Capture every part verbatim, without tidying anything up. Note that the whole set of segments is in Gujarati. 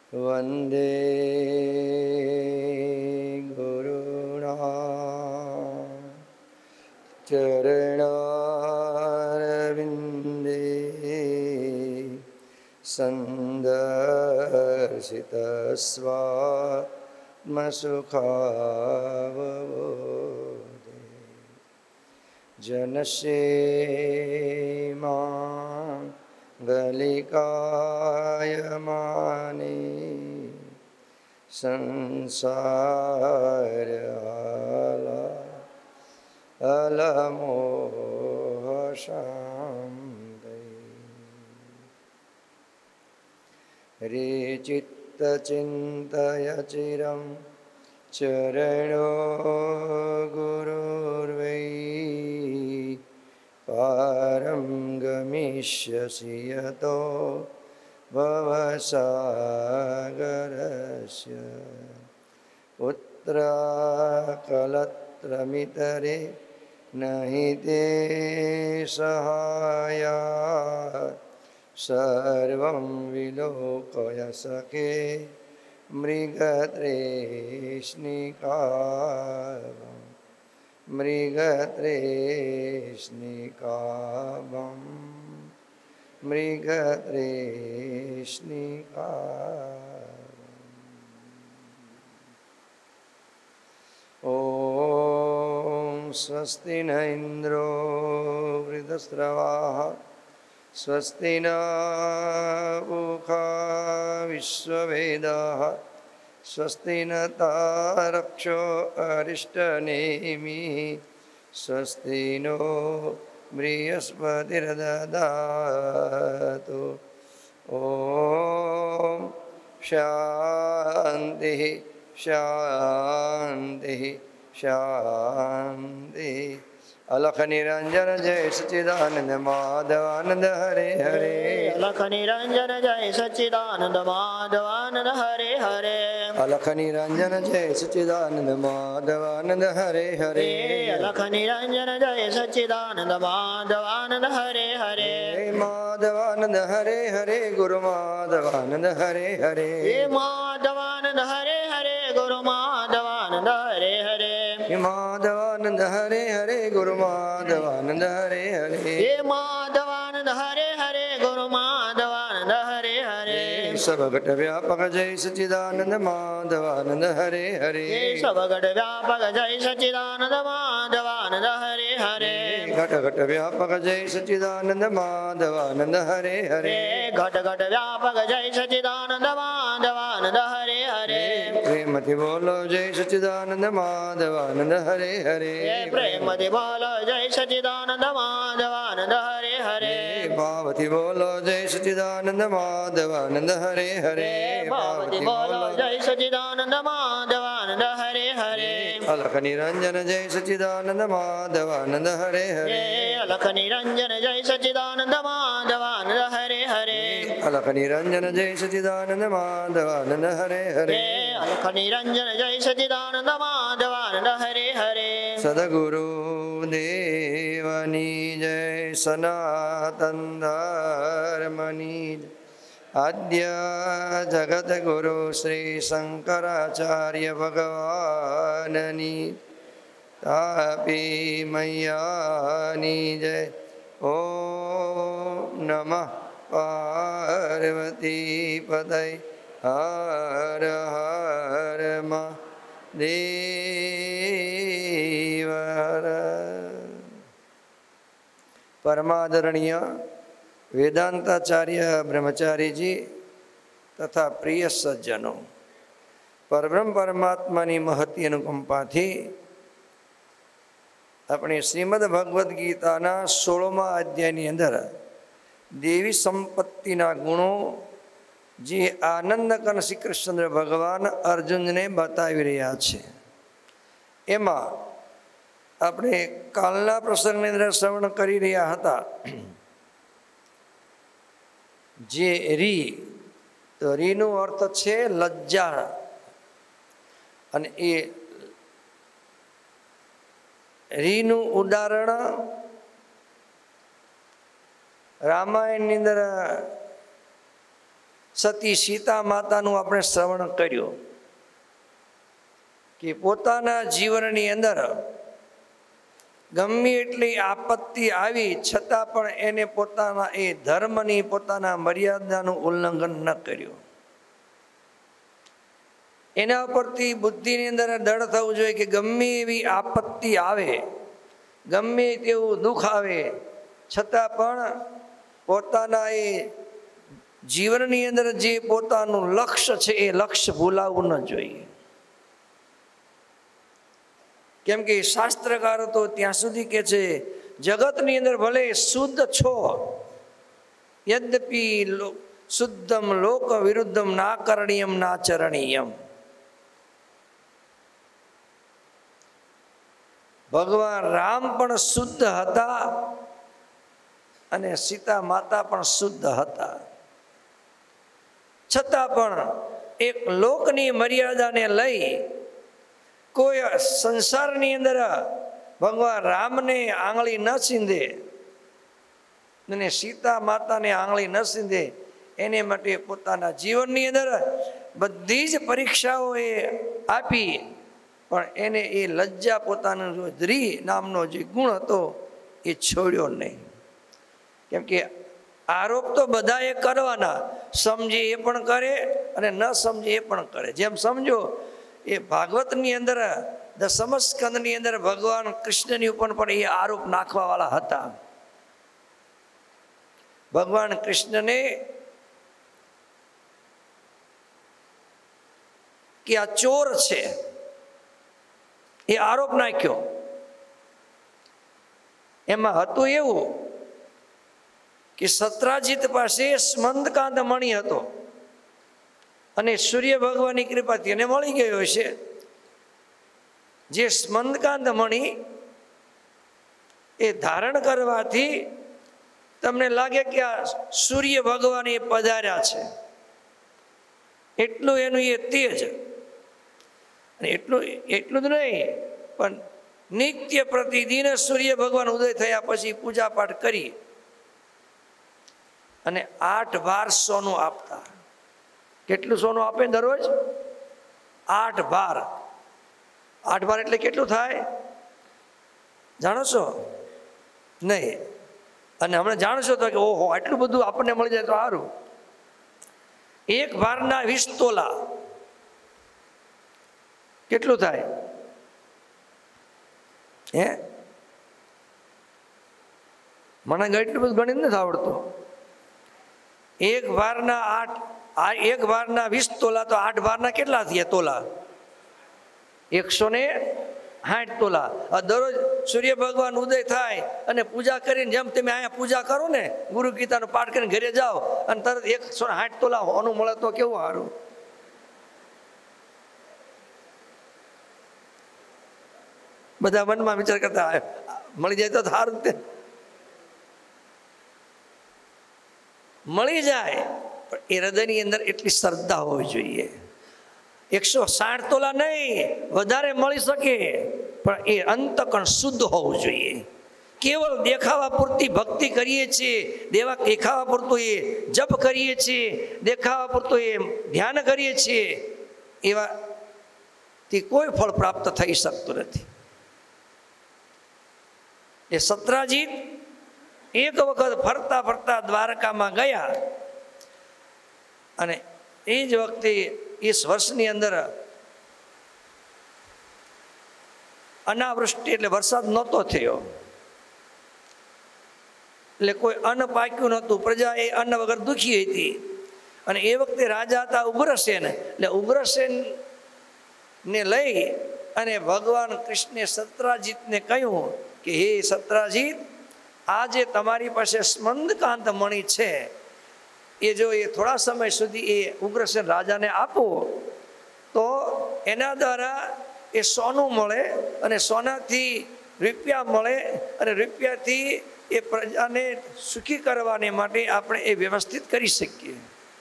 વંદે ગુરુણા ચરણારવિંદે સંદર્શિતસ્વાત્મસુખાવબોધે જનસેમાં ગલિકાયમાને સંસારહાલા અલમોહશાંતૈ રે ચિત્તચિંતય ચિરં ચરણો ગુરુર્વૈ પારં ગમિષ્યસિ યતો ભવસાગરસ્ય પુત્રાકલત્રમિતરે નહિ તે સહાયા સર્વં વિલોકય સખે મૃગતૃષ્ણિકાવં મૃગતૃષ્ણિકાવં મૃગતૃષ્ણિકાવં ઓમ સ્વસ્તિ ન ઇન્દ્રો વૃદ્ધસ્રવાઃ સ્વસ્તિ ન પૂષા વિશ્વવેદાઃ સ્વસ્તિ ન તારક્ષો અરિષ્ટનેમિः સ્વસ્તિ નો બૃહસ્પતિર્દધાતુ ઓમ શાંતિ શાંતિ શાંતિ. અલખ નિરંજન જય સચ્ચિદાનંદ માધવાનંદ હરે હરે. અલખ નિરંજન જય સચ્ચિદાનંદ માધવાનંદ હરે હરે. અલખ નિરંજન જય સચ્ચિદાનંદ માધવાનંદ હરે હરે. અલખ નિરંજન જય સચ્ચિદાનંદ માધવાનંદ હરે હરે. માધવાનંદ હરે હરે ગુરુ માધવાનંદ હરે હરે. માધવાનંદ હરે હરે ગુરુ માધવાનંદ હરે હરે. માધવાનંદ હરે હરે ગુરુ માધવાનંદ હરે હરે. હે માધવાનંદ હરે હરે ગુરુ માધવાનંદ હરે હરે. સબગટ વ્યાપક જય સચ્ચિદાનંદ માધવાનંદ હરે હરે. સબગટ વ્યાપક જય સચ્ચિદાનંદ માધવાનંદ હરે હરે. ઘટ ઘટ વ્યાપક જય સચ્ચિદાનંદ માધવાનંદ હરે હરે. ઘટ ઘટ વ્યાપક જય સચ્ચિદાનંદ માધવાનંદ હરે હરે. પ્રેમથી બોલો જય સચ્ચિદાનંદ માધવાનંદ હરે હરે. પ્રેમથી બોલો જય સચ્ચિદાનંદ માધવાનંદ હરે હરે. ભાવથી બોલો જય સચ્ચિદાનંદ માધવાનંદ હરે હરે. ભાવથી બોલો જય સચ્ચિદાનંદ માધવાનંદ હરે હરે. અલખ નિરંજન જય સચ્ચિદાનંદ માધવાનંદ હરે હરે. અલખ નિરંજન જય સચ્ચિદાનંદ માધવાનંદ હરે હરે. અલખ નિરંજન જય સચ્ચિદાનંદ માધવાનંદ હરે હરે. અલખ નિરંજન જય સચ્ચિદાનંદ માધવાનંદ હરે હરે. સદગુરુ દેવની જય સનાતન ધર્મની જય. આદ્ય જગત ગુરુ શ્રી શંકરાચાર્ય ભગવાનની તાપી મૈયાની જય. ઓમ નમઃ પાર્વતી પતય હર હર મહાદેવ. પરમાદરણીય વેદાંતાચાર્ય બ્રહ્મચારીજી તથા પ્રિય સજ્જનો, પરબ્રહ્મ પરમાત્માની મહતી અનુકંપાથી આપણે શ્રીમદ ભગવદ્ ગીતાના સોળમા અધ્યાયની અંદર દેવી સંપત્તિના ગુણો જે આનંદ કન શ્રી કૃષ્ણ ભગવાન અર્જુનને બતાવી રહ્યા છે, એમાં આપણે કાલના પ્રસંગની અંદર શ્રવણ કરી રહ્યા હતા. જે રી, તો રીનો અર્થ છે લજ્જા, અને એ રીનું ઉદાહરણ રામાયણની અંદર સતી સીતા માતાનું આપણે શ્રવણ કર્યું કે પોતાના જીવનની અંદર ગમે એટલી આપત્તિ આવી છતાં પણ એને પોતાના એ ધર્મની પોતાના મર્યાદાનું ઉલ્લંઘન ન કર્યું. એના ઉપરથી બુદ્ધિની અંદર દૃઢ થવું જોઈએ કે ગમે એવી આપત્તિ આવે, ગમે તેવું દુઃખ આવે છતાં પણ પોતાના એ જીવનની અંદર જે પોતાનું લક્ષ્ય છે એ લક્ષ્ય ભૂલાવવું ન જોઈએ. કેમ કે શાસ્ત્રકારો તો ત્યાં સુધી કે છે જગતની અંદર ભલે શુદ્ધ છો, યદ્યપિ શુદ્ધમ લોક વિરુદ્ધમ ના કરણીયમ ના ચરણીયમ. ભગવાન રામ પણ શુદ્ધ હતા અને સીતા માતા પણ શુદ્ધ હતા, છતાં પણ એક લોકની મર્યાદાને લઈ કોઈ સંસારની અંદર ભગવાન રામને આંગળી ન સીંધે અને સીતા માતાને આંગળી ન સીંધે એને માટે પોતાના જીવનની અંદર બધી જ પરીક્ષાઓ એ આપી, પણ એને એ લજ્જા પોતાનો જો ધ્રી નામનો જે ગુણ હતો એ છોડ્યો નહીં. કેમ કે આરોપ તો બધાએ કરવાના, સમજે એ પણ કરે અને ન સમજે એ પણ કરે. જેમ સમજો એ ભાગવતની અંદર દસમ સ્કંદની અંદર ભગવાન કૃષ્ણની ઉપર પણ એ આરોપ નાખવાવાળા હતા. ભગવાન કૃષ્ણને કે આ ચોર છે એ આરોપ નાખ્યો. એમાં હતું એવું કે સત્રાજીત પાસે સ્મંદકાંત મણિ હતો અને સૂર્ય ભગવાનની કૃપાથી એને મળી ગયો છે. જે સ્મંદકાંત મણિ એ ધારણ કરવાથી તમને લાગે કે આ સૂર્ય ભગવાન એ પધાર્યા છે, એટલું એનું એ તેજ. અને એટલું એટલું જ નહીં, પણ નિત્ય પ્રતિદિન સૂર્ય ભગવાન ઉદય થયા પછી પૂજા પાઠ કરી અને આઠ ભાર સોનું આપતા. કેટલું સોનું આપે દરરોજ? આઠ ભાર. આઠ ભાર એટલે કેટલું થાય જાણો છો? નહીં. અને હમણાં જાણશો તો કે ઓહો આટલું બધું આપણને મળી જાય તો સારું. એક ભારના વીસ તોલા કેટલું થાય? હે મને એટલું બધું ગણિત નથી આવડતું. એક ભારના આઠ એક ભારના વીસ તોલા તો આઠ ભારના કેટલા થયા તોલા? એકસો ને સાઠ તોલા. દરરોજ સૂર્ય ભગવાન ઉદય થાય અને પૂજા કરીને, જેમ તમે અહીંયા પૂજા કરો ને, ગુરુ ગીતાનો પાઠ કરીને ઘરે જાઓ અને તરત એકસો સાઠ તોલા હોનું મળે તો કેવું સારું. બધા મનમાં વિચાર કરતા મળી જાય તો સારું. તે મળી જાય પણ એ હૃદયની અંદર એટલી શ્રદ્ધા હોવી જોઈએ. એકસો સાઠ તોલા નહીં, વધારે મળી શકે પણ એ અંતકણ શુદ્ધ હોવું જોઈએ. કેવળ દેખાવા પૂરતી ભક્તિ કરીએ છીએ, દેવા દેખાવા પૂરતું એ જપ કરીએ છીએ, દેખાવા પૂરતું એ ધ્યાન કરીએ છીએ, એવાથી કોઈ ફળ પ્રાપ્ત થઈ શકતું નથી. એ સત્રાજીત એક વખત ફરતા ફરતા દ્વારકામાં ગયા અને એ જ વખતે એ વર્ષની અંદર અનાવૃષ્ટિ એટલે વરસાદ નહોતો થયો, એટલે કોઈ અન્ન પાક્યું નહોતું. પ્રજા એ અન્ન વગર દુખી હતી. અને એ વખતે રાજા હતા ઉગ્રસેન. એટલે ઉગ્રસેન ને લઈ અને ભગવાન કૃષ્ણે સત્રાજીતને કહ્યું કે હે સત્રાજીત, આજે તમારી પાસે સ્મંદકાંત મણિ છે, એ જો એ થોડા સમય સુધી એ ઉગ્રસેન રાજાને આપો તો એના દ્વારા એ સોનું મળે અને સોનાથી રૂપિયા મળે અને રૂપિયાથી એ પ્રજાને સુખી કરવાને માટે આપણે એ વ્યવસ્થિત કરી શકીએ.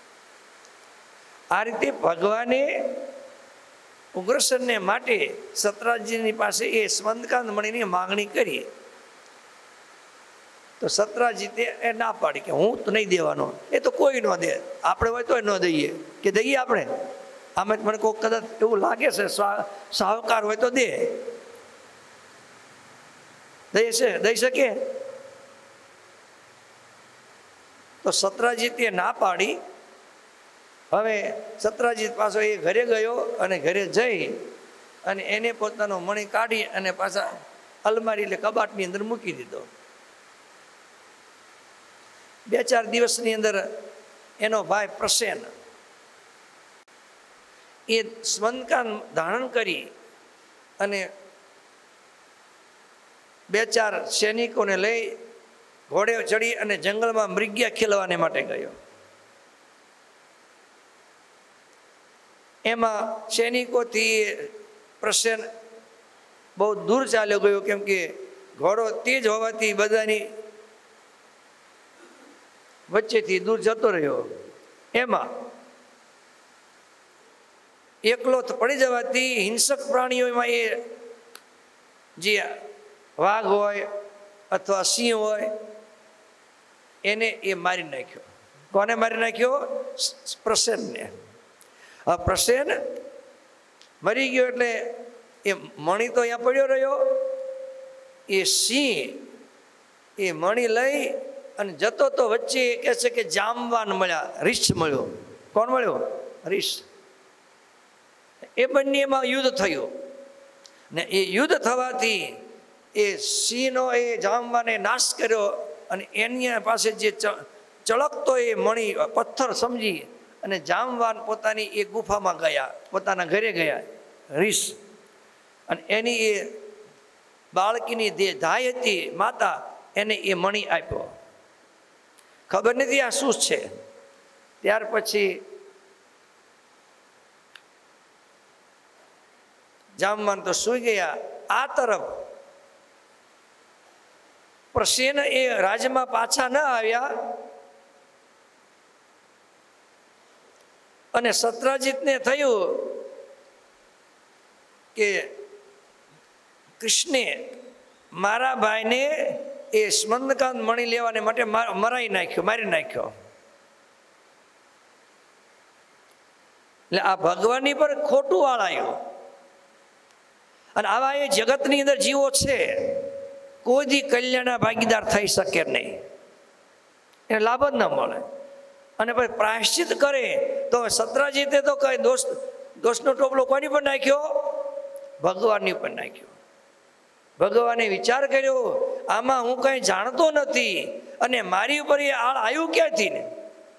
આ રીતે ભગવાને ઉગ્રસેનને માટે સત્રાજીની પાસે એ સ્મંદકાંત મણિની માગણી કરી. તો સત્રાજીતે એ ના પાડી કે હું તો નહીં દેવાનો. એ તો કોઈ ન દે, આપણે હોય તો ન દઈએ કે દઈએ આપણે. આમ જ મને કોઈ કદાચ એવું લાગે છે સાહુકાર હોય તો દે, દઈ છે દઈ શકે. તો સત્રાજીતે ના પાડી. હવે સત્રાજીત પાછો એ ઘરે ગયો અને ઘરે જઈ અને એને પોતાનો મણી કાઢી અને પાછા અલમારી એટલે કબાટની અંદર મૂકી દીધો. બે ચાર દિવસની અંદર એનો ભાઈ પ્રસેન એ સ્મંદકાન ધારણ કરી અને બે ચાર સૈનિકોને લઈ ઘોડે ચડી અને જંગલમાં મૃગ્યા ખેલવાને માટે ગયો. એમાં સૈનિકોથી પ્રસેન બહુ દૂર ચાલ્યો ગયો, કેમ કે ઘોડો તેજ હોવાથી બધાની વચ્ચેથી દૂર જતો રહ્યો. એમાં એકલો પડી જવાથી હિંસક પ્રાણીઓમાં એ જે વાઘ હોય અથવા સિંહ હોય એને એ મારી નાખ્યો. કોને મારી નાખ્યો? પ્રસેનને. આ પ્રસેન મરી ગયો એટલે એ મણી તો અહીંયા પડ્યો રહ્યો. એ સિંહ એ મણી લઈ અને જતો તો વચ્ચે કહે છે કે જામવાન મળ્યા, રીછ મળ્યો. કોણ મળ્યો? રીછ. એ બંનેમાં યુદ્ધ થયું ને એ યુદ્ધ થવાથી એ સિંહનો એ જામવાને નાશ કર્યો અને એની પાસે જે ચળકતો એ મણી પથ્થર સમજી અને જામવાન પોતાની એ ગુફામાં ગયા, પોતાના ઘરે ગયા રીસ. અને એની એ બાળકીની જે ધાય હતી માતા, એને એ મણી આપ્યો. ખબર નથી આ શું છે. ત્યાર પછી જામવાન તો સૂઈ ગયા. આ તરફ પ્રસેન એ રાજમાં પાછા ન આવ્યા અને સત્રાજીતને થયું કે કૃષ્ણે મારા ભાઈને એ સ્મંદકાંત મણી લેવાને માટે મરાઈ નાખ્યો, મારી નાખ્યો. એટલે આ ભગવાનની પર ખોટું વાળાયું. અને આવા એ જગતની અંદર જીવો છે, કોઈ દી કલ્યાણના ભાગીદાર થઈ શકે નહીં, એને લાભ જ ન મળે. અને પછી પ્રાયશ્ચિત કરે તો સત્રાજીતે તો કઈ દોષ દોષનો ટોપલો કોની પર નાખ્યો? ભગવાનની પર નાખ્યો. ભગવાને વિચાર કર્યો આમાં હું કઈ જાણતો નથી અને મારી ઉપર એ આળ આવ્યું ક્યાંથી ને.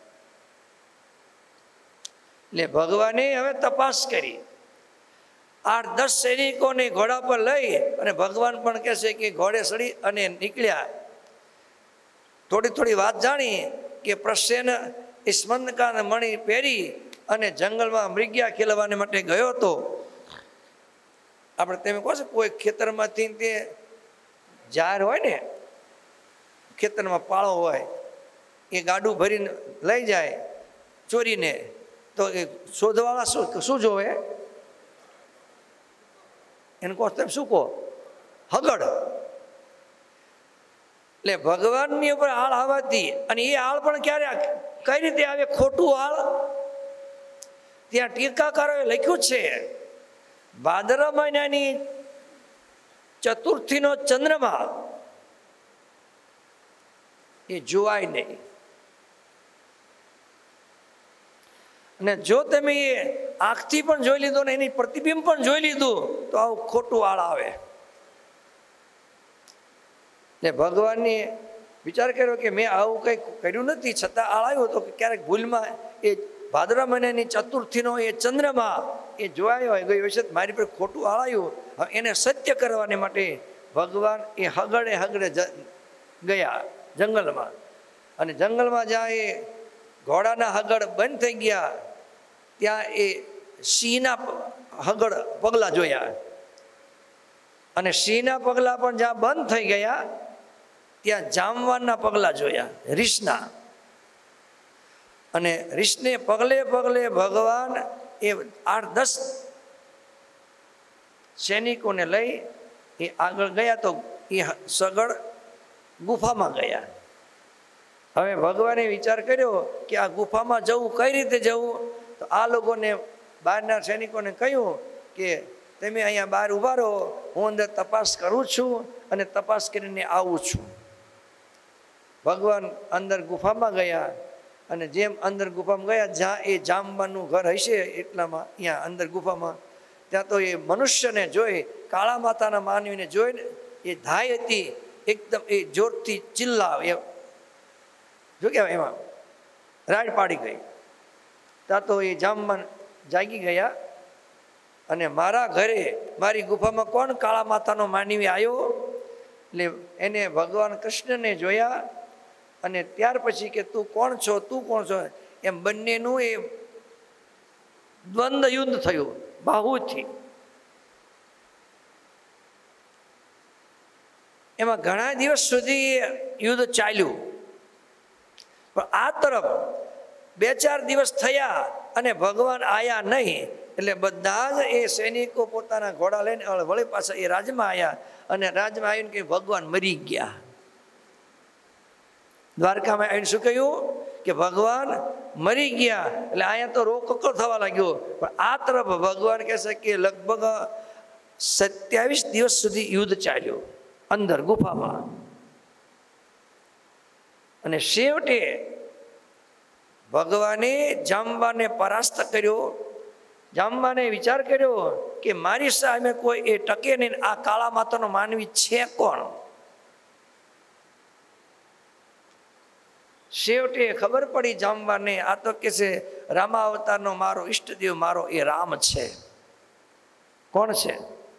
એટલે ભગવાને હવે તપાસ કરી. આઠ દસ સૈનિકોને ઘોડા પર લઈ અને ભગવાન પણ કહે છે કે ઘોડે ચડી અને નીકળ્યા. થોડી થોડી વાત જાણી કે પ્રસેન એ સ્મંદકાન મણી પહેરી અને જંગલમાં મૃગ્યા ખેલવાને માટે ગયો હતો. આપણે તમે કહો છો કોઈ ખેતરમાંથી તે જાહેર હોય ને, ખેતરમાં પાળો હોય, એ ગાડું ભરીને લઈ જાય ચોરીને, તો એ શોધવાળા શું શું જોવે? એને કહો તમે શું કહો? હગડ. એટલે ભગવાનની ઉપર આળ આવવાથી, અને એ આળ પણ ક્યારે કઈ રીતે આવે? ખોટું આળ. ત્યાં ટીકાકારોએ લખ્યું છે ભાદરવા મહિનાની ચતુર્થીનો ચંદ્રમા એ જોવાય નહીં. અને જો તમે એ આંખથી પણ જોઈ લીધું ને એની પ્રતિબિંબ પણ જોઈ લીધું તો આવું ખોટું આળ આવે. એટલે ભગવાનને વિચાર કર્યો કે મેં આવું કંઈ કર્યું નથી, છતાં આળ આવ્યો તો ક્યારેક ભૂલમાં એ ભાદરવા મહિનાની ચતુર્થીનો એ ચંદ્રમાં એ જોવાયો હોય ગઈ વખત મારી પર ખોટું આળ આવ્યું. એને સત્ય કરવાને માટે ભગવાન એ હગડે હગડે ગયા જંગલમાં. અને જંગલમાં જ્યાં એ ઘોડાના હગડ બંધ થઈ ગયા ત્યાં એ સિંહના હગડ પગલા જોયા. અને સિંહના પગલા પણ જ્યાં બંધ થઈ ગયા ત્યાં જામવાનના પગલા જોયા, રીછના. અને રીછને પગલે પગલે ભગવાન એ આઠ દસ સૈનિકોને લઈ એ આગળ ગયા તો એ સગડ ગુફામાં ગયા. હવે ભગવાને વિચાર કર્યો કે આ ગુફામાં જવું કઈ રીતે જવું. તો આ લોકોને બહારના સૈનિકોને કહ્યું કે તમે અહીંયા બહાર ઊભા રહો, હું અંદર તપાસ કરું છું અને તપાસ કરીને આવું છું. ભગવાન અંદર ગુફામાં ગયા અને જેમ અંદર ગુફામાં ગયા, જ્યાં એ જામવાનું ઘર હશે એટલામાં અહીંયા અંદર ગુફામાં, ત્યાં તો એ મનુષ્યને જોઈ, કાળા માતાના માનવીને જોઈને એ ધાય હતી એકદમ, એ જોરથી ચિલ્લાવ એ જો કહેવાય એમાં રાડ પાડી ગઈ. ત્યાં તો એ જામવાન જાગી ગયા અને મારા ઘરે મારી ગુફામાં કોણ કાળા માતાનો માનવી આવ્યો. એટલે એને ભગવાન કૃષ્ણને જોયા અને ત્યાર પછી કે તું કોણ છો, તું કોણ છો, એમ બંનેનું એ દ્વંદ્વ યુદ્ધ થયું બાહુથી. એમાં ઘણા દિવસ સુધી યુદ્ધ ચાલ્યું. પણ આ તરફ બે ચાર દિવસ થયા અને ભગવાન આયા નહીં. એટલે બધા જ એ સૈનિકો પોતાના ઘોડા લઈને વળી પાછા એ રાજમાં આવ્યા અને રાજમાં આવીને કે ભગવાન મરી ગયા. દ્વારકામાં આવીને શું કહ્યું કે ભગવાન મરી ગયા. એટલે અહીંયા તો રોકકળ થવા લાગ્યો. પણ આ તરફ ભગવાન કહે છે કે લગભગ સત્યાવીસ દિવસ સુધી યુદ્ધ ચાલ્યું અંદર ગુફામાં. અને છેવટે ભગવાને જાંબાને પરાસ્ત કર્યો. જાંબાને વિચાર કર્યો કે મારી સામે કોઈ એ ટકે નહીં, આ કાળા માતાનો માનવી છે કોણ. છેવટે ખબર પડી જાંબાને, આ તો કે છે રામાવતારનો મારો ઈષ્ટદેવ મારો એ રામ છે. કોણ છે?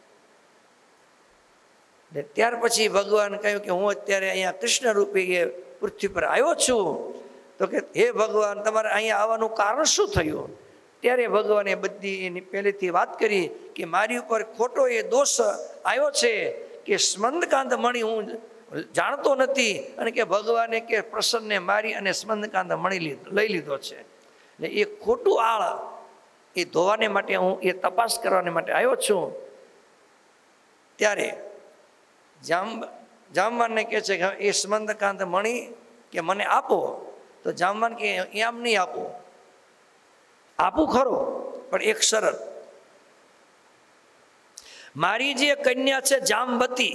ત્યાર પછી ભગવાન કહ્યું કે હું અત્યારે અહીંયા કૃષ્ણ રૂપે એ પૃથ્વી પર આવ્યો છું. તો કે હે ભગવાન, તમારે અહીંયા આવવાનું કારણ શું થયું? ત્યારે ભગવાને બધી એની પહેલેથી વાત કરી કે મારી ઉપર ખોટો એ દોષ આવ્યો છે કે સ્મંદકાંત મણી હું જાણતો નથી, અને કે ભગવાને કે પ્રસન્નને મારી અને સ્મંદકાંત મણી લીધો લઈ લીધો છે. ને એ ખોટું આળ એ ધોવાને માટે હું એ તપાસ કરવાને માટે આવ્યો છું. ત્યારે જામ જામવાનને કહે છે કે એ સ્મંદકાંત મણી કે મને આપો. તો જામવાન કે એમ નહીં આપો. આપું ખરો, પણ એક શરત, મારી જે કન્યા છે જામવતી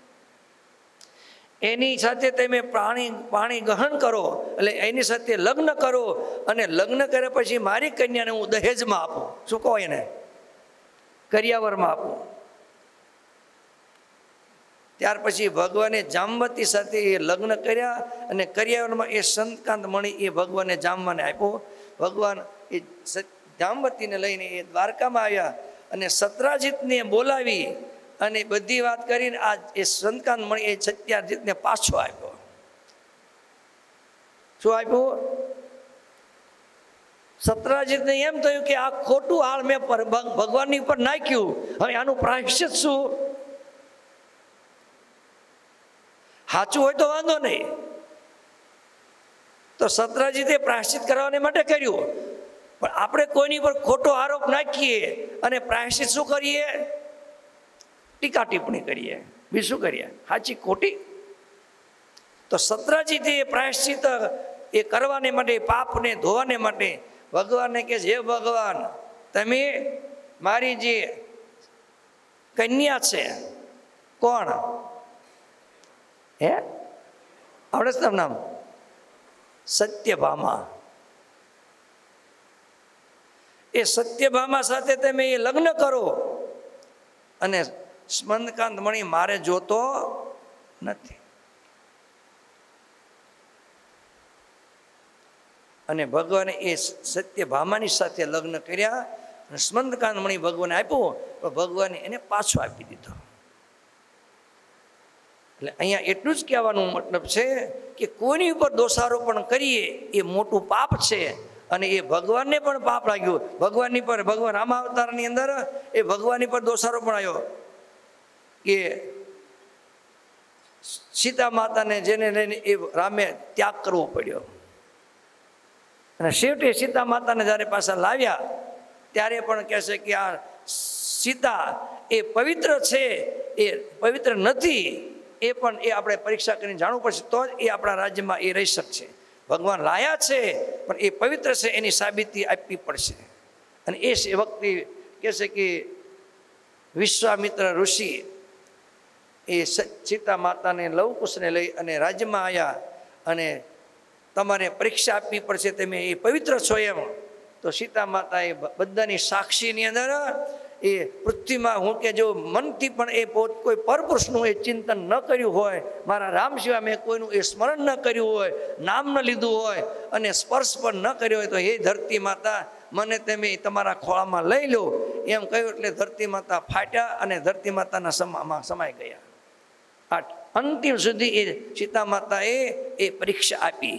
એની સાથે તમે પાણી પાણી ગ્રહણ કરો, એટલે એની સાથે લગ્ન કરો અને લગ્ન કર્યા પછી મારી કન્યાને હું દહેજમાં આપું. શું કહો એને? કરિયાવરમાં આપું. ત્યાર પછી ભગવાને જામવતી સાથે એ લગ્ન કર્યા અને કરિયાવરમાં એ સંતકાંત મણી એ ભગવાને જામવાને આપ્યો. ભગવાન એ જામવતીને લઈને એ દ્વારકામાં આવ્યા અને સત્રાજીતને બોલાવી અને બધી વાત કરીને આ એ સંતકાંત મણી એ સત્યાજીતને પાછો આપ્યો. શું આપ્યું? સત્રાજીતને એમ થયું કે આ ખોટું હાળ મેં ભગવાનની ઉપર નાખ્યું, હવે આનું પ્રાયશ્ચિત શું? સાચું હોય તો વાંધો નહીં. તો સત્રાજીતે પ્રાયશ્ચિત કરવાને માટે કર્યું. પણ આપણે કોઈની પર ખોટો આરોપ નાખીએ અને પ્રાયશ્ચિત શું કરીએ? ટીકા ટિપ્પણી કરીએ. બીજું શું કરીએ? સાચી ખોટી. તો સત્રાજીતે પ્રાયશ્ચિત એ કરવાને માટે, પાપને ધોવાને માટે ભગવાનને કહે છે, હે ભગવાન, તમે મારી જે કન્યા છે, કોણ હે આવડે છે તમને નામ? સત્યભામા. એ સત્યભામા સાથે તમે એ લગ્ન કરો અને સ્મંદકાંત મણી મારે જોતો નથી. અને ભગવાને એ સત્યભામાની સાથે લગ્ન કર્યા અને સ્મંદકાંત મણી ભગવાને આપ્યો, તો ભગવાને એને પાછો આપી દીધો. એટલે અહીંયા એટલું જ કહેવાનું મતલબ છે કે કોઈની ઉપર દોષારોપણ કરીએ એ મોટું પાપ છે અને એ ભગવાનને પણ પાપ લાગ્યું. ભગવાનની પર ભગવાન રામાવતારની અંદર એ ભગવાનની પર દોષારોપણ આવ્યો કે સીતા માતાને જેને લઈને એ રામે ત્યાગ કરવો પડ્યો. અને છેવટે સીતા માતાને જ્યારે પાછા લાવ્યા ત્યારે પણ કહે છે કે આ સીતા એ પવિત્ર છે, એ પવિત્ર નથી. એ પણ એ આપણે પરીક્ષા કરીને જાણવું પડશે, તો જ એ આપણા રાજ્યમાં એ રહી શકશે. ભગવાન લાયા છે પણ એ પવિત્ર છે એની સાબિતી આપવી પડશે. અને એ વખતે કહે છે કે વિશ્વામિત્ર ઋષિ એ સીતા માતાને લવકુશને લઈ અને રાજ્યમાં આવ્યા અને તમારે પરીક્ષા આપવી પડશે, તમે એ પવિત્ર છો એમ. તો સીતા માતાએ બધાની સાક્ષીની અંદર એ પૃથ્વીમાં હું કે જો મનથી પણ એ પોત કોઈ પરપુરુષનું એ ચિંતન ન કર્યું હોય, મારા રામ સિવાય મેં કોઈનું એ સ્મરણ ન કર્યું હોય, નામ ન લીધું હોય અને સ્પર્શ પણ ન કર્યો હોય, તો હે ધરતી માતા મને તમે તમારા ખોળામાં લઈ લો એમ કહ્યું. એટલે ધરતી માતા ફાટ્યા અને ધરતી માતાના સમામાં સમાઈ ગયા. આ અંતિમ સુધી એ સીતા માતાએ એ પરીક્ષા આપી.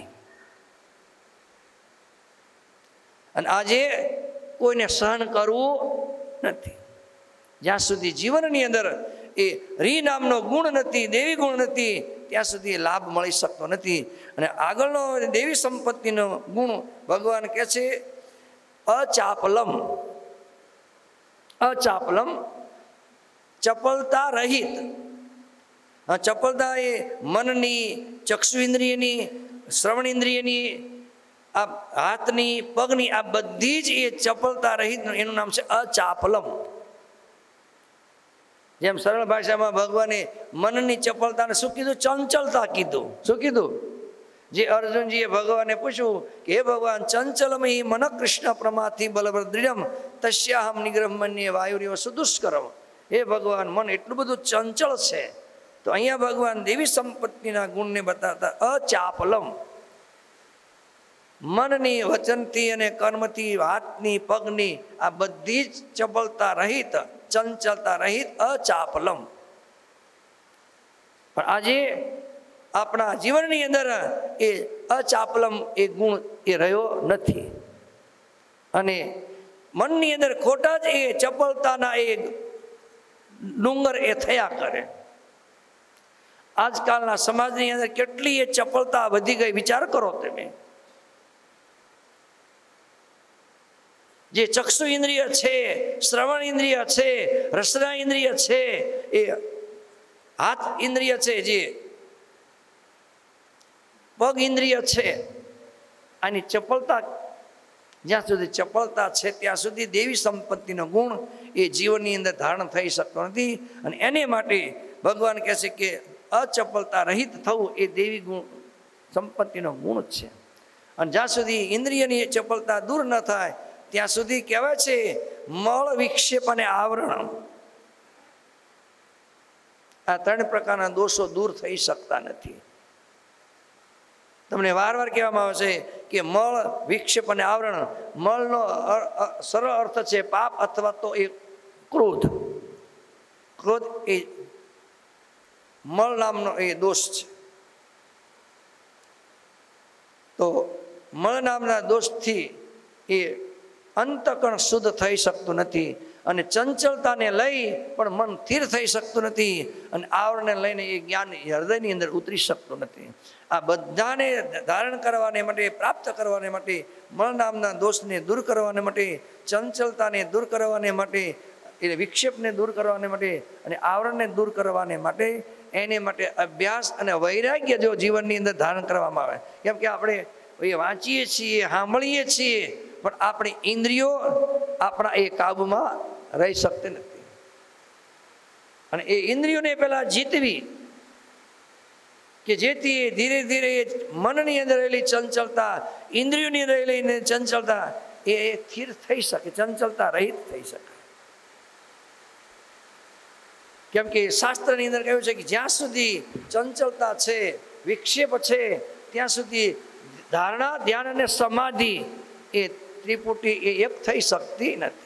અને આજે કોઈને સહન કરવું નથી. જ્યાં સુધી જીવનની અંદર એ રી નામનો ગુણ નથી, દેવી ગુણ નથી, ત્યાં સુધી લાભ મળી શકતો નથી. અને આગળનો દેવી સંપત્તિનો ગુણ ભગવાન કહે છે અચાપલમ. અચાપલમ ચપલતા રહિત. ચપલતા એ મનની, ચક્ષુ ઇન્દ્રિયની, શ્રવણ ઇન્દ્રિયની, આ હાથની, પગની, આ બધી જ એ ચપલતા રહિત એનું નામ છે અચાપલમ. જેમ સરળ ભાષામાં ભગવાને મનની ચપલતાને શું કીધું? ચંચલતા કીધું. શું કીધું? જે અર્જુનજીએ ભગવાનને પૂછ્યું કે હે ભગવાન, ચંચલમ હિ મન કૃષ્ણ પ્રમાથી બલભદ્રિયમ તસ્યાહમ નિગ્રહ મન્યે વાયુર્યો સુદુષ્કરમ. હે ભગવાન, મન એટલું બધું ચંચળ છે. તો અહીંયા ભગવાન દેવી સંપત્તિના ગુણને બતાવતા અચાપલમ. મનની, વચનથી અને કર્મથી, હાથની, પગની આ બધી જ ચપલતા રહિત, ચંચલતા રહિત અચાપલમ. પણ આજે આપણા જીવનની અંદર એ અચાપલમ એ ગુણ એ રહ્યો નથી. અને મનની અંદર ખોટા જ એ ચપલતાના એ ડુંગર એ થયા કરે. આજકાલના સમાજની અંદર કેટલી એ ચપલતા વધી ગઈ, વિચાર કરો તમે. જે ચક્ષુ ઇન્દ્રિય છે, શ્રવણ ઇન્દ્રિય છે, રસના ઇન્દ્રિય છે, એ હાથ ઇન્દ્રિય છે, જે પગ ઇન્દ્રિય છે, આની ચપલતા જ્યાં સુધી ચપલતા છે ત્યાં સુધી દેવી સંપત્તિનો ગુણ એ જીવનની અંદર ધારણ થઈ શકતો નથી. અને એને માટે ભગવાન કહે છે કે અચપલતા રહિત થવું એ દેવી ગુણ સંપત્તિનો ગુણ જ છે. અને જ્યાં સુધી ઇન્દ્રિયની ચપલતા દૂર ન થાય ત્યાં સુધી કહેવાય છે મળ, વિક્ષેપ અને આવરણ, આ ત્રણ પ્રકારના દોષો દૂર થઈ શકતા નથી. તમને વાર વાર કહેવામાં આવે છે કે મળ, વિક્ષેપ અને આવરણ. મળનો સરળ અર્થ છે પાપ અથવા તો એ ક્રોધ. ક્રોધ એ મળ નામનો એ દોષ છે. તો મળ નામના દોષથી એ અંતકણ શુદ્ધ થઈ શકતું નથી. અને ચંચલતાને લઈ પણ મન સ્થિર થઈ શકતું નથી. અને આવરણને લઈને એ જ્ઞાન હૃદયની અંદર ઉતરી શકતું નથી. આ બધાને ધારણ કરવાને માટે, પ્રાપ્ત કરવાને માટે, મળ નામના દોષને દૂર કરવાને માટે, ચંચલતાને દૂર કરવાને માટે, એટલે વિક્ષેપને દૂર કરવાને માટે અને આવરણને દૂર કરવાને માટે, એને માટે અભ્યાસ અને વૈરાગ્ય જો જીવનની અંદર ધારણ કરવામાં આવે. કેમ કે આપણે એ વાંચીએ છીએ, સાંભળીએ છીએ, પણ આપણી ઇન્દ્રિયો આપણા એ કાબુમાં રહી શકતી નથી. અને એ ઇન્દ્રિયોને પહેલા જીતવી કે જેથી ધીરે ધીરે મનની અંદર રહેલી ચંચલતા, ઇન્દ્રિયોની અંદર રહેલી ચંચલતા એ સ્થિર થઈ શકે, ચંચલતા રહિત થઈ શકે. કેમ કે શાસ્ત્રની અંદર કહ્યું છે કે જ્યાં સુધી ચંચલતા છે, વિક્ષેપ છે, ત્યાં સુધી ધારણા, ધ્યાન અને સમાધિ એ ત્રિપુટી એ એક થઈ શકતી નથી.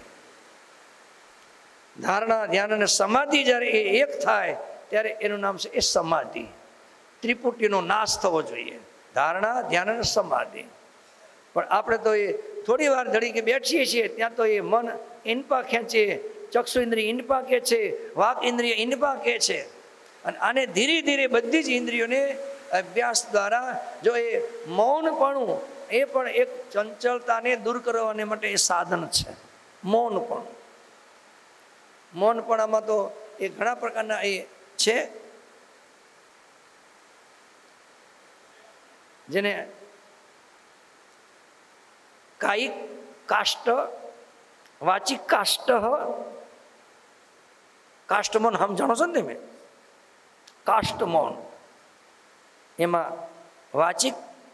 ધારણા, ધ્યાન અને સમાધિ જ્યારે એ એક થાય ત્યારે એનું નામ છે એ સમાધિ. ત્રિપુટીનો નાશ થવો જોઈએ, ધારણા, ધ્યાન અને સમાધિ. પણ આપણે તો એ થોડી વાર ઘડી કે બેઠીએ છીએ ત્યાં તો એ મન ઇનપા ખેંચે, ચક્ષુ ઇન્દ્રિય ઇનપા કે છે, વાક ઇન્દ્રિય ઇનપા કે છે. અને આને ધીરે ધીરે બધી જ ઇન્દ્રિયોને અભ્યાસ દ્વારા જો એ મૌનપણું એ પણ એક ચંચલતાને દૂર કરવાને માટે એ સાધન છે. મૌનપણું, મૌનપણામાં તો એ ઘણા પ્રકારના એ છે. જેને કાયિક કાષ્ટ, વાચિક કાષ્ટ, કાષ્ટમોન સમજાણો છો ને તમે? કાષ્ટમોન એમાં વાચિક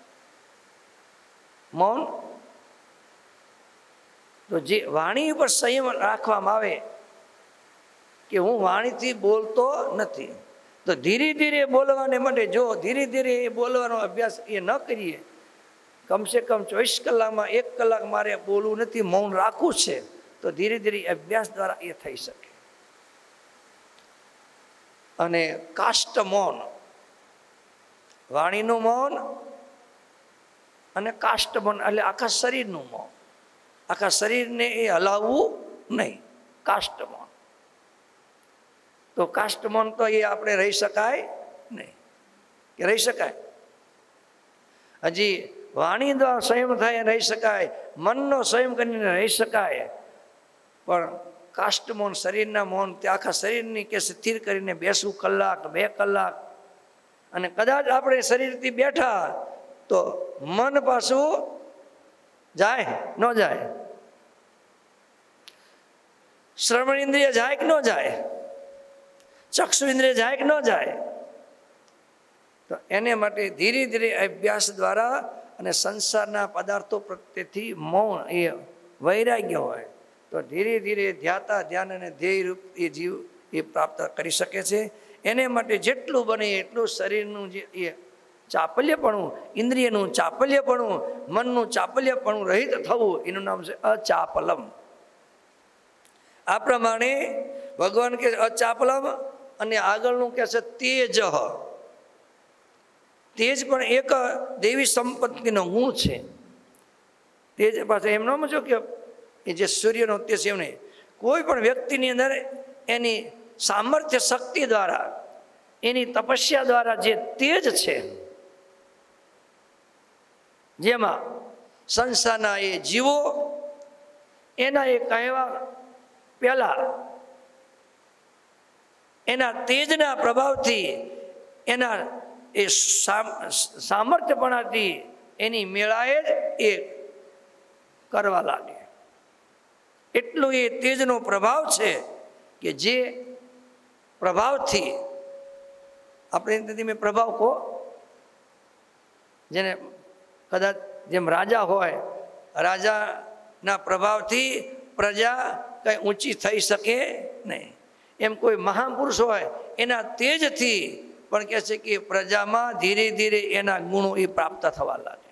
મૌન, તો જે વાણી ઉપર સંયમ રાખવામાં આવે કે હું વાણીથી બોલતો નથી, તો ધીરે ધીરે બોલવાને માટે જો ધીરે ધીરે એ બોલવાનો અભ્યાસ એ ન કરીએ, કમસે કમ ચોવીસ કલાકમાં એક કલાક મારે બોલવું નથી, મૌન રાખવું છે, તો ધીરે ધીરે અભ્યાસ દ્વારા એ થઈ શકે. અને કાષ્ટ મૌન, વાણીનું મૌન અને કાષ્ટ મૌન એટલે આખા શરીરનું મૌન, આખા શરીરને એ હલાવવું નહીં, કાષ્ટ મૌન. તો કાષ્ટ મૌન તો એ આપણે રહી શકાય નહીં, કે રહી શકાય? હજી વાણી દ્વારા સંયમ થાય રહી શકાય, મનનો સંયમ કરીને રહી શકાય, પણ કાષ્ટ મૌન, શરીરના મૌન, તે આખા શરીરની કે સ્થિર કરીને બેસવું કલાક બે કલાક, અને કદાચ આપણે શરીરથી બેઠા તો મન પાછું જાય ન જાય, શ્રવણ ઇન્દ્રિય જાય કે ન જાય, ચક્ષુ ઇન્દ્રિય જાય કે ન જાય? તો એને માટે ધીરે ધીરે અભ્યાસ દ્વારા અને સંસારના પદાર્થો પ્રત્યેથી મૌન એ વૈરાગ્ય હોય તો ધીરે ધીરે ધ્યાતા ધ્યાન અને ધ્યેય રૂપ એ જીવ એ પ્રાપ્ત કરી શકે છે. એને માટે જેટલું બને એટલું શરીરનું જે એ ચાપલ્યપણું, ઇન્દ્રિયનું ચાપલ્યપણું, મનનું ચાપલ્યપણું રહિત થવું, એનું નામ છે અચાપલમ. આ પ્રમાણે ભગવાન કે અચાપલમ, અને આગળનું કહે છે તેજ. તેજ પણ એક દેવી સંપત્તિનો ગુણ છે. તેજ પાસે એમ ન સમજો કે એ જે સૂર્યનો તેજ એમ નહીં, કોઈ પણ વ્યક્તિની અંદર એની સામર્થ્ય શક્તિ દ્વારા, એની તપસ્યા દ્વારા જે તેજ છે, જેમાં સંસારના એ જીવો એના એ કહેવા પહેલા એના તેજના પ્રભાવથી, એના એ સામર્થ્યપણાથી એની મેળાએ જ એ કરવા લાગે. એટલું એ તેજનો પ્રભાવ છે કે જે પ્રભાવથી આપણે તમે પ્રભાવ કહો, જેને કદાચ જેમ રાજા હોય, રાજાના પ્રભાવથી પ્રજા કંઈ ઊંચી થઈ શકે નહીં, એમ કોઈ મહાપુરુષ હોય એના તેજથી પણ કહે છે કે પ્રજામાં ધીરે ધીરે એના ગુણો એ પ્રાપ્ત થવા લાગે.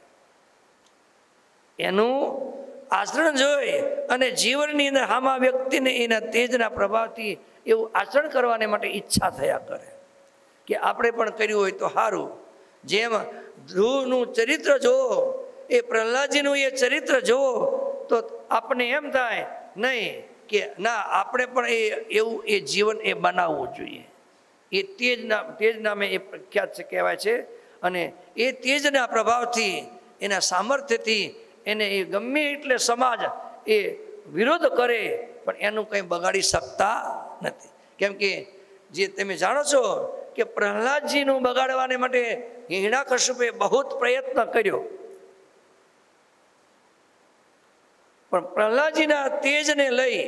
એનું આચરણ જોઈ અને જીવનની અંદર આમાં વ્યક્તિને એના તેજના પ્રભાવથી એવું આચરણ કરવાને માટે ઈચ્છા થયા કરે કે આપણે પણ કર્યું હોય તો સારું. જેમ ધ્રુવનું ચરિત્ર જુઓ, એ પ્રહલાદજીનું એ ચરિત્ર જુઓ તો આપણે એમ થાય નહીં કે ના, આપણે પણ એ એવું એ જીવન એ બનાવવું જોઈએ. એ તેજના તેજ નામે એ પ્રખ્યાત છે, કહેવાય છે. અને એ તેજના પ્રભાવથી, એના સામર્થ્યથી એને એ ગમે એટલે સમાજ એ વિરોધ કરે પણ એનું કંઈ બગાડી શકતા નથી. કેમ કે જે તમે જાણો છો કે પ્રહલાદજીનું બગાડવાને માટે હિરણ્યકશ્યપે બહુ પ્રયત્ન કર્યો, પણ પ્રહલાદજીના તેજને લઈ,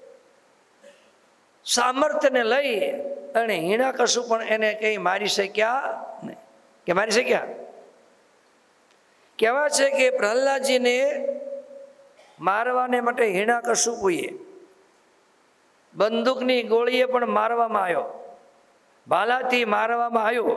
સામર્થ્યને લઈ અને હિરણ્યકશ્યપ પણ એને કંઈ મારી શક્યા નહીં. કે મારી શક્યા? કહેવાય છે કે પ્રહલાદજીને મારવાને માટે હિરણ્યકશ્યપુએ બંદૂકની ગોળીએ પણ મારવામાં આવ્યો, ભાલાથી મારવામાં આવ્યો,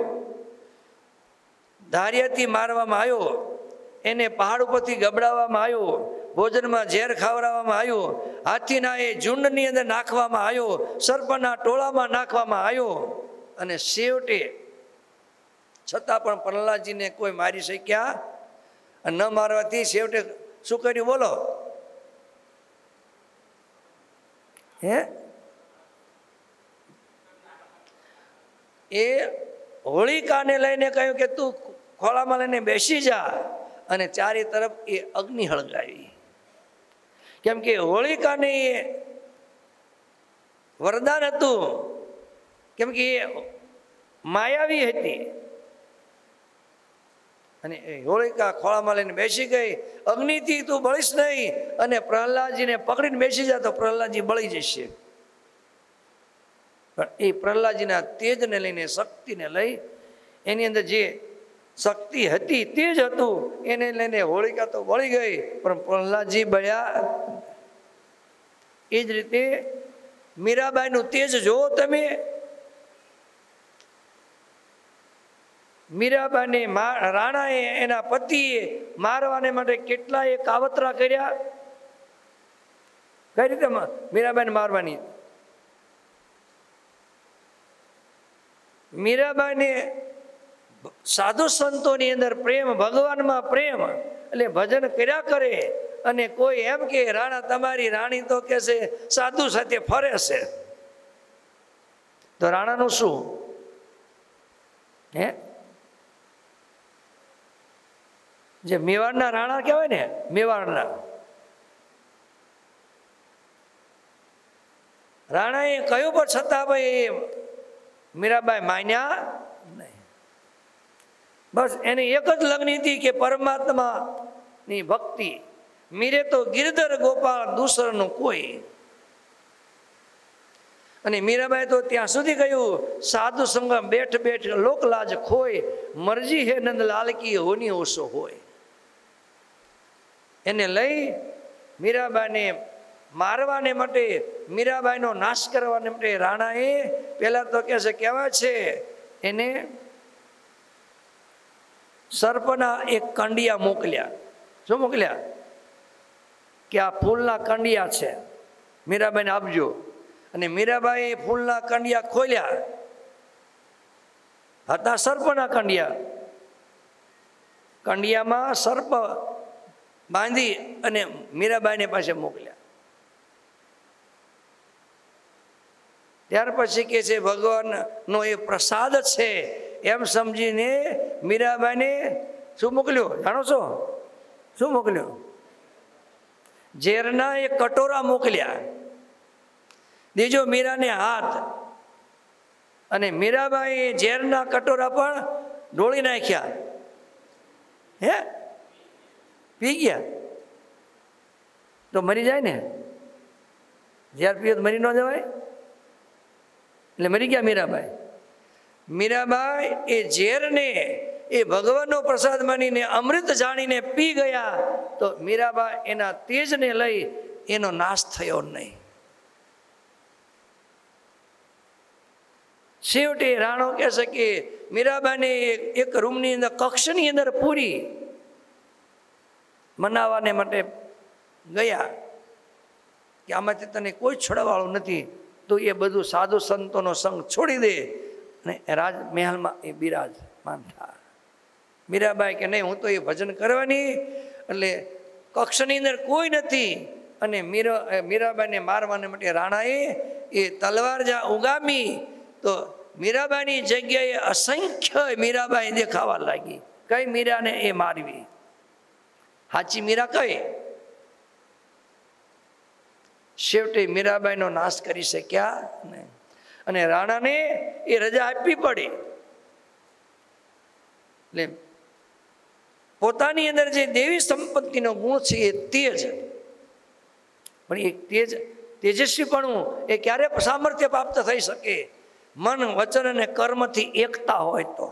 ધારિયાથી મારવામાં આવ્યો, એને પહાડ ઉપરથી ગબડાવવામાં આવ્યો, ભોજનમાં ઝેર ખવડાવવામાં આવ્યો, હાથીના એ ઝુંડની અંદર નાખવામાં આવ્યો, સર્પના ટોળામાં નાખવામાં આવ્યો, અને છેવટે છતાં પણ પ્રહલાદજીને કોઈ મારી શક્યા ન. મારવાથી છેવટે શું કર્યું બોલો? હે એ હોળિકાને લઈને કહ્યું કે તું ખોળામાં લઈને બેસી જા, અને ચારે તરફ એ અગ્નિ હળગાવી. કેમ કે હોળિકાને એ વરદાન હતું, કેમ કે એ માયાવી હતી, અને એ હોળિકા ખોળામાં લઈને બેસી ગઈ. અગ્નિથી તું બળીશ નહીં, અને પ્રહલાદજીને પકડીને બેસી જા તો પ્રહલાદજી બળી જશે. પણ એ પ્રહલાદજીના તેજને લઈને, શક્તિને લઈ, એની અંદર જે શક્તિ હતી, તેજ હતું, એને લઈને હોળિકા તો બળી ગઈ, પણ પ્રહલાદજી બળ્યા. એ જ રીતે મીરાબાઈનું તેજ જુઓ તમે. મીરાબાઈને રાણાએ એના પતિએ મારવાને માટે કેટલાય કાવતરા કર્યા. કઈ રીતે મીરાબાઈને મારવાની? મીરાબાઈને સાધુ સંતોની અંદર પ્રેમ, ભગવાનમાં પ્રેમ, એટલે ભજન કર્યા કરે. અને કોઈ એમ કે રાણા તમારી રાણી તો કે છે સાધુ સાથે ફરે છે, તો રાણાનું શું? હે, જે મેવાડના રાણા કહેવાય ને, મેવાડના રાણાએ કહ્યું, પણ છતાં ભાઈ મીરાબાઈ માન્યા નહીં. બસ એને એક જ લગ્ન હતી કે પરમાત્માની ભક્તિ. મીરે તો ગિરધર ગોપાળ દૂસરનું કોઈ. અને મીરાબાઈ તો ત્યાં સુધી કહ્યું, સાધુ સંગ બેઠ બેઠ લોકલાજ ખોય, મરજી હે નંદલાલ કી હોની ઓછો હોય. એને લઈ મીરાબાઈને મારવાને માટે, મીરાબાઈનો નાશ કરવાને માટે રાણાએ પહેલા તો કે છે, કહેવાય છે એને સર્પના એક કંડિયા મોકલ્યા. શું મોકલ્યા? કે આ ફૂલના કંડિયા છે, મીરાબાઈને આપજો. અને મીરાબાઈએ ફૂલના કંડિયા ખોલ્યા, હતા સર્પના કંડિયા. કંડિયામાં સર્પ બાંધી અને મીરાબાઈને પાસે મોકલ્યા. ત્યાર પછી કે છે ભગવાનનો એ પ્રસાદ છે એમ સમજીને મીરાબાઈને શું મોકલ્યું જાણો છો? શું મોકલ્યું? ઝેરના એક કટોરા મોકલ્યા. દેજો મીરાને હાથ. અને મીરાબાઈએ ઝેરના કટોરા પણ ઢોળી નાખ્યા. હે, પી ગયા તો મરી જાય ને? ઝેર પીએ તો મરી ન જવાય? એટલે મરી ગયા મીરાબાઈ. મીરાબાઈ એ ઝેરને એ ભગવાનનો પ્રસાદ માનીને, અમૃત જાણીને પી ગયા. તો મીરાબાઈ એના તેજને લઈ એનો નાશ થયો નહીં. છેવટે રાણો કહે છે કે મીરાબાઈને એક રૂમની અંદર, કક્ષની અંદર પૂરી મનાવવાને માટે ગયા કે આમાંથી તને કોઈ છોડવાળું નથી, તો એ બધું સાધુ સંતોનો સંગ છોડી દે અને રાજમહેલમાં એ બિરાજમાન થાય. મીરાબાઈ કે નહીં, હું તો એ ભજન કરવાની. એટલે કક્ષની અંદર કોઈ નથી. અને મીરા મીરાબાઈને મારવાને માટે રાણાએ એ તલવાર જ્યાં ઉગામી, તો મીરાબાઈની જગ્યાએ અસંખ્ય મીરાબાઈ દેખાવા લાગી. કઈ મીરાને એ મારવી? સાચી મીરા કઈ? છેવટે મીરાબાઈનો નાશ કરી શક્યા નહીં. અને રાણાને એ રજા આપવી પડી. એટલે પોતાની અંદર જે દેવી સંપત્તિનો ગુણ છે એ તેજ, પણ એ તેજ તેજસ્વીપણું એ ક્યારે સામર્થ્ય પ્રાપ્ત થઈ શકે? મન, વચન અને કર્મથી એકતા હોય તો.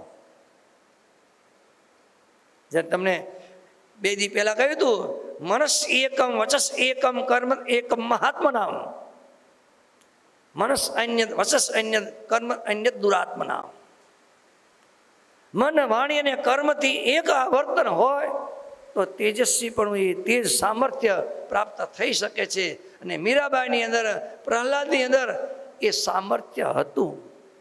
જે તમને બે દી પહેલા કહ્યું હતું, મનસ એકમ વચસ એકમ કર્મ એકમ મહાત્મનામ. મનસ અન્ય, વચસ અન્ય, કર્મ અન્ય દુરાત્મનામ. મન, વાણી અને કર્મથી એક વર્તન હોય તો તેજસ્વી પણ એ તેજ સામર્થ્ય પ્રાપ્ત થઈ શકે છે. અને મીરાબાઈની અંદર, પ્રહલાદની અંદર એ સામર્થ્ય હતું.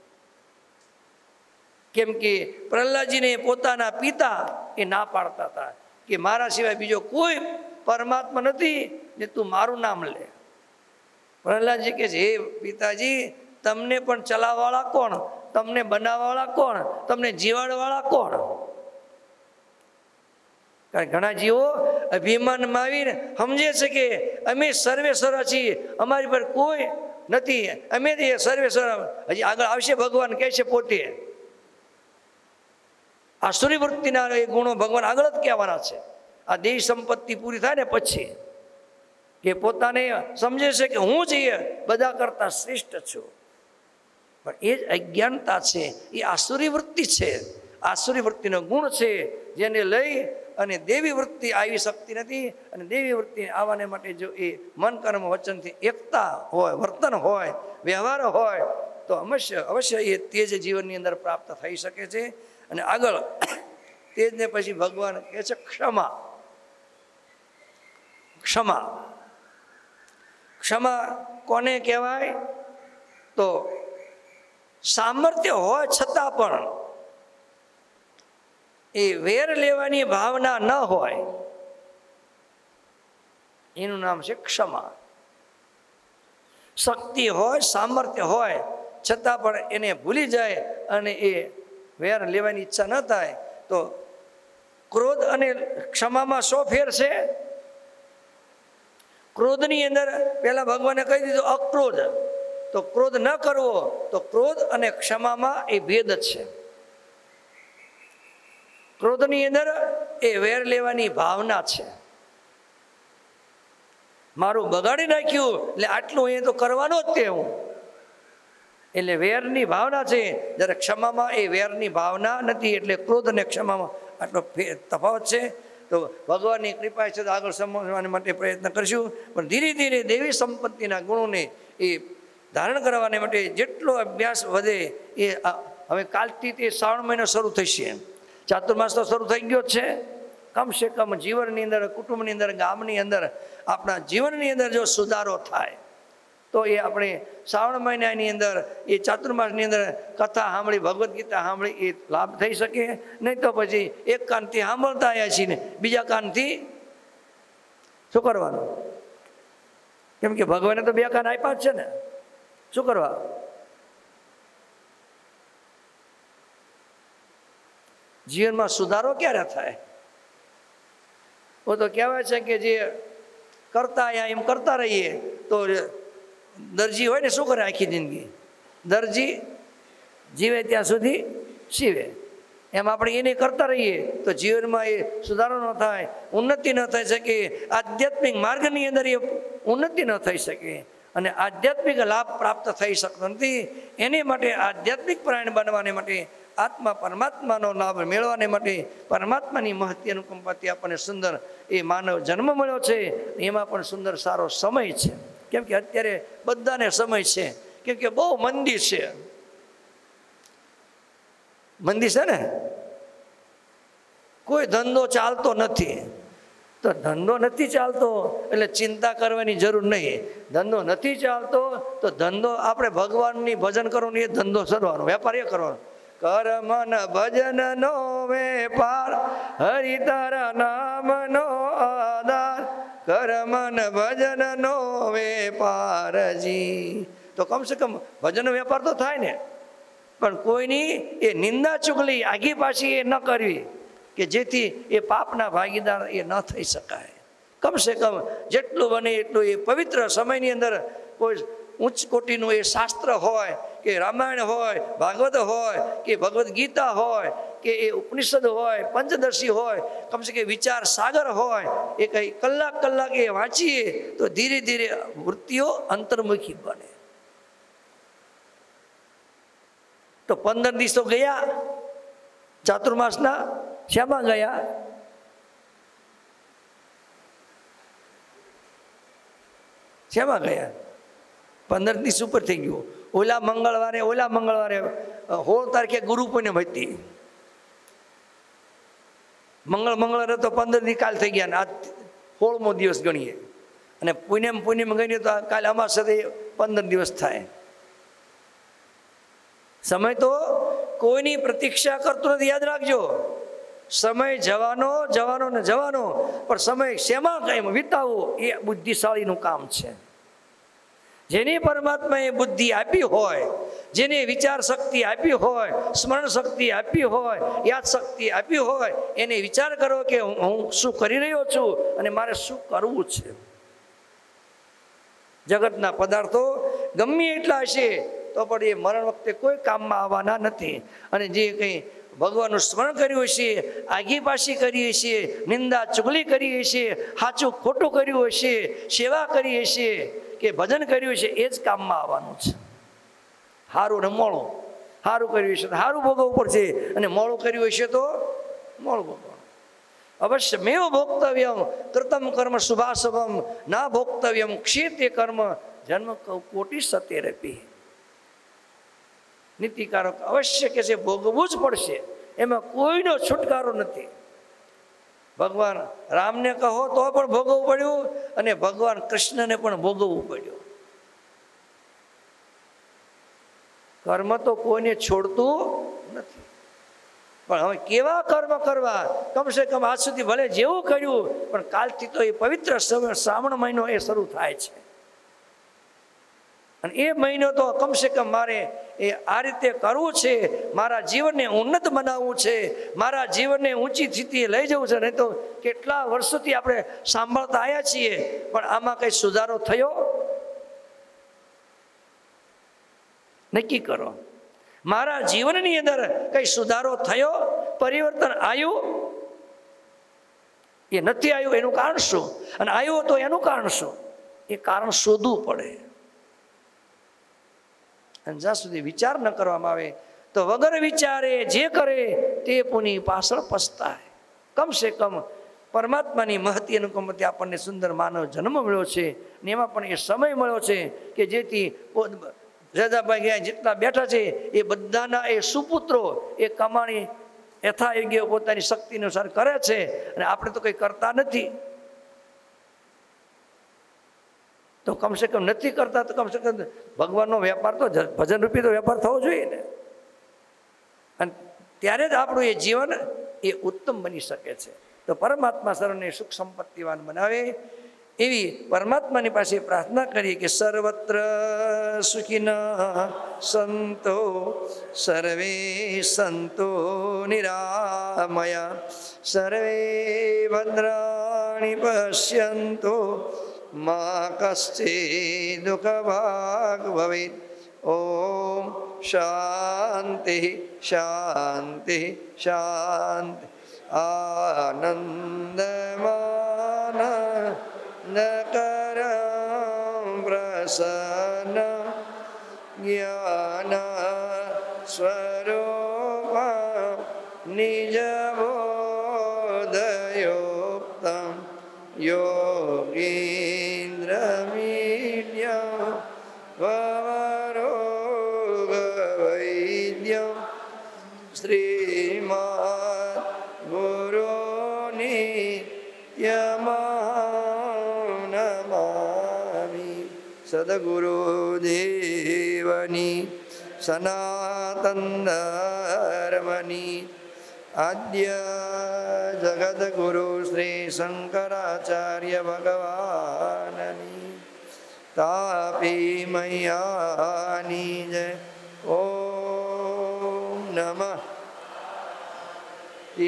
કેમ કે પ્રહલાદજીને પોતાના પિતા એ ના પાડતા હતા કે મારા સિવાય બીજો કોઈ પરમાત્મા નથી ને તું મારું નામ લે. પ્રહલાદજી કહે છે, હે પિતાજી, તમને પણ ચલાવવાળા કોણ? તમને બનાવવાળા કોણ? તમને જીવાડવાળા કોણ? કારણ ઘણા જીવો અભિમાનમાં આવીને સમજે છે કે અમે સર્વે સર્વ છીએ, અમારી પર કોઈ નથી, અમે સર્વે સર્વ. હજી આગળ આવશે ભગવાન કહે છે પોતે આસુરી વૃત્તિના એ ગુણો ભગવાન આગળ જ કહેવાના છે. આ દેહ સંપત્તિ પૂરી થાય ને પછી કે પોતાને સમજે છે કે હું જ એ બધા કરતાં શ્રેષ્ઠ છું, પણ એ જ અજ્ઞાનતા છે, એ આસુરી વૃત્તિ છે. આસુરી વૃત્તિનો ગુણ છે જેને લઈ અને દેવી વૃત્તિ આવી શકતી નથી. અને દેવી વૃત્તિ આવવાને માટે જો એ મન કર્મ વચનથી એકતા હોય, વર્તન હોય, વ્યવહાર હોય તો અવશ્ય અવશ્ય એ તેજ જીવનની અંદર પ્રાપ્ત થઈ શકે છે. અને આગળ તેજને પછી ભગવાન કહે છે ક્ષમા. ક્ષમા ક્ષમા કોને કહેવાય? તો સામર્થ્ય હોય છતાં પણ એ વેર લેવાની ભાવના ન હોય, એનું નામ છે ક્ષમા. શક્તિ હોય, સામર્થ્ય હોય છતાં પણ એને ભૂલી જાય અને એ વેર લેવાની ઈચ્છા ન થાય તો ક્રોધ અને ક્ષમામાં શો ફેર છે? ક્રોધની અંદર પહેલા ભગવાને કહી દીધું અક્રોધ, તો ક્રોધ ન કરવો, તો ક્રોધ અને ક્ષમામાં એ ભેદ છે. ક્રોધની અંદર એ વેર લેવાની ભાવના છે. મારું બગાડી નાખ્યું એટલે આટલું એ તો કરવાનો જ તે હું, એટલે વેરની ભાવના છે. જ્યારે ક્ષમામાં એ વેરની ભાવના નથી, એટલે ક્રોધ અને ક્ષમામાં આટલો તફાવત છે. તો ભગવાનની કૃપા છે તો આગળ સમજવા માટે પ્રયત્ન કરશું. પણ ધીરે ધીરે દેવી સંપત્તિના ગુણોને એ ધારણ કરવાને માટે જેટલો અભ્યાસ વધે એ હવે કાલથી તે શ્રાવણ મહિનો શરૂ થશે. ચાતુર્માસ તો શરૂ થઈ ગયો છે. કમસે કમ જીવનની અંદર, કુટુંબની અંદર, ગામની અંદર, આપણા જીવનની અંદર જો સુધારો થાય તો એ આપણે શ્રાવણ મહિનાની અંદર એ ચાતુર્માસની અંદર કથા સાંભળી, ભગવદ્ ગીતા સાંભળી એ લાભ થઈ શકે. નહીં તો પછી એક કાનથી સાંભળતા આવ્યા છીએ ને બીજા કાનથી શું કરવાનું? કેમ કે ભગવાને તો બે કાન આપ્યા જ છે ને, શું કરવા? જીવનમાં સુધારો ક્યારે થાય? वो तो કહેવાય છે કે જે કરતા આયા એમ કરતા રહીએ તો દરજી હોય ને શું કરે આખી જિંદગી? દરજી જીવે ત્યાં સુધી સીવે. એમ આપણે એને કરતા રહીએ તો જીવનમાં એ સુધારો ન થાય, ઉન્નતિ ન થઈ શકે, આધ્યાત્મિક માર્ગની અંદર એ ઉન્નતિ ન થઈ શકે અને આધ્યાત્મિક લાભ પ્રાપ્ત થઈ શકતો નથી. એની માટે આધ્યાત્મિક પ્રાણ બનવાને માટે, આત્મા પરમાત્માનો લાભ મેળવવાને માટે પરમાત્માની મહત્ય અનુકંપાથી આપણને સુંદર એ માનવ જન્મ મળ્યો છે. એમાં પણ સુંદર સારો સમય છે. કેમ કે અત્યારે બધાને સમય છે, કેમ કે બહુ મંદી છે. મંદી છે ને, કોઈ ધંધો ચાલતો નથી. તો ધંધો નથી ચાલતો એટલે ચિંતા કરવાની જરૂર નહીં. ધંધો નથી ચાલતો તો ધંધો આપણે ભગવાનની ભજન કરવાનું, એ ધંધો કરવાનો, વેપાર એ કરવાનો. કર્મન ભજન નો વેપાર, હરિ તારા નામ નો આધાર. કર્મન ભજન નો વેપારજી. તો કમસે કમ ભજનનો વેપાર તો થાય ને, પણ કોઈની એ નિંદા ચુગલી આગી પાછી એ ન કરવી કે જેથી એ પાપના ભાગીદાર એ ન થઈ શકાય. કમસે કમ જેટલું બને એટલું એ પવિત્ર સમયની અંદર કોઈ ઉચ્ચ કોટીનું એ શાસ્ત્ર હોય કે રામાયણ હોય, ભાગવત હોય કે ભગવદ્ ગીતા હોય કે એ ઉપનિષદ હોય, પંચદશી હોય, કમસે કે વિચાર સાગર હોય, એ કંઈ કલાક કલાક એ વાંચીએ તો ધીરે ધીરે વૃત્તિઓ અંતર્મુખી બને. તો પંદર દિવસો ગયા ચાતુર્માસના, શામાં ગયા? શામાં ગયા? પંદર દિવસ ઉપર થઈ ગયું. ઓલા મંગળવારે ઓલા મંગળવારે સોળ તારીખે ગુરુ પૂનમ હતી. મંગળ મંગળવારે તો પંદર દી કાલ થઈ ગયા ને આજ સોળમો દિવસ ગણીએ અને પૂનમ પૂનમ ગણીએ તો કાલે અમાસ સાથે પંદર દિવસ થાય. સમય તો કોઈની પ્રતીક્ષા કરતો નથી, યાદ રાખજો. સમય જવાનો જવાનો ને જવાનો, પણ સમય શેમાં કઈ વિતાવવો એ બુદ્ધિશાળીનું કામ છે. જેની પરમાત્માએ બુદ્ધિ આપી હોય, જેને વિચાર શક્તિ આપી હોય, સ્મરણ શક્તિ આપી હોય, યાદ શક્તિ આપી હોય, એને વિચાર કરો કે હું શું કરી રહ્યો છું અને મારે શું કરવું છે. જગતના પદાર્થો ગમે એટલા હશે તો પણ એ મરણ વખતે કોઈ કામમાં આવવાના નથી. અને જે કંઈ ભગવાનનું સ્મરણ કર્યું હશે, આગી પાછી કરીએ છીએ, નિંદા ચુગલી કરીએ છીએ, સાચું ખોટું કર્યું હશે, સેવા કરીએ છીએ કે ભજન કર્યું છે, એ જ કામમાં આવવાનું છે. સારું ને મોડું, સારું કર્યું હશે તો સારું ભોગવવું પડશે, અને મોડું કર્યું હશે તો મોડું ભોગવવાનું. અવશ્ય મેવ ભોક્તવ્યમ કૃતમ કર્મ શુભાશુભમ ના ભોક્તવ્યમ ક્ષેત્રે કર્મ જન્મ કોટી સત્યરપી. નીતિકારક અવશ્ય કે છે ભોગવવું જ પડશે, એમાં કોઈનો છુટકારો નથી. ભગવાન રામને કહો તો પણ ભોગવવું પડ્યું, અને ભગવાન કૃષ્ણને પણ ભોગવવું પડ્યું. કર્મ તો કોઈને છોડતું નથી, પણ હવે કેવા કર્મ કરવા? કમસે કમ આજ સુધી ભલે જેવું કર્યું, પણ કાલથી તો એ પવિત્ર શ્રાવણ મહિનો એ શરૂ થાય છે, અને એ મહિનો તો કમસે કમ મારે એ આ રીતે કરવું છે, મારા જીવનને ઉન્નત બનાવવું છે, મારા જીવનને ઊંચી સ્થિતિએ લઈ જવું છે. નહીં તો કેટલા વર્ષોથી આપણે સાંભળતા આવ્યા છીએ, પણ આમાં કંઈ સુધારો થયો? નક્કી કરો, મારા જીવનની અંદર કઈ સુધારો થયો, પરિવર્તન આવ્યું? એ નથી આવ્યું. એનું કારણ શું? અને આવ્યું તો એનું કારણ શું? એ કારણ શોધવું પડે. અને જ્યાં સુધી વિચાર ન કરવામાં આવે તો વગર વિચારે જે કરે તે પુની પાછળ પસ્તાય. કમસે કમ પરમાત્માની મહતી અનુકંપથી આપણને સુંદર માનવ જન્મ મળ્યો છે, ને એમાં પણ એ સમય મળ્યો છે કે જેથી રાજાભાઈ ગયા જેટલા બેઠા છે એ બધાના એ સુપુત્રો એ કમાણી યથાયોગ્ય પોતાની શક્તિ અનુસાર કરે છે, અને આપણે તો કંઈ કરતા નથી. તો કમસે કમ નથી કરતા તો કમસે કમ ભગવાનનો વેપાર તો ભજન રૂપી તો વેપાર થવો જોઈએ ને. અને ત્યારે જ આપણું એ જીવન એ ઉત્તમ બની શકે છે. તો પરમાત્મા સર્વને સુખ સંપત્તિવાન બનાવે એવી પરમાત્માની પાસે પ્રાર્થના કરીએ કે સર્વત્ર સુખિનઃ સંતો સર્વે સંતો નિરામયા સર્વે ભદ્રાણિ પશ્યન્તો મા કશ્ચિદ દુઃખભાગ ભવેત. ઓમ શાંતિ શાંતિ શાંતિ. આનંદમાન નકરં પ્રસન્ન જ્ઞાન સ્વરૂપ નિજબોધયોક્તમ યોગીન્દ્ર મીડ્યમ વરોગ વૈદ્યમ શ્રીમદ ગુરુની યમા નમામિ. સદગુરુદેવની સનાતન ધર્મની આદ્ય જગદગુરુ શ્રી શંકરાચાર્ય ભગવાનની તાપી મૈયાની જય. ઓમ નમઃ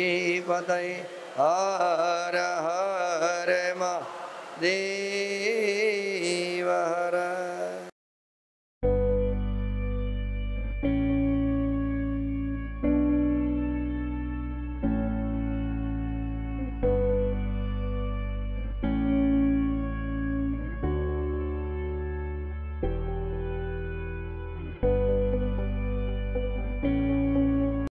પતય. હર હર મહાદેવ.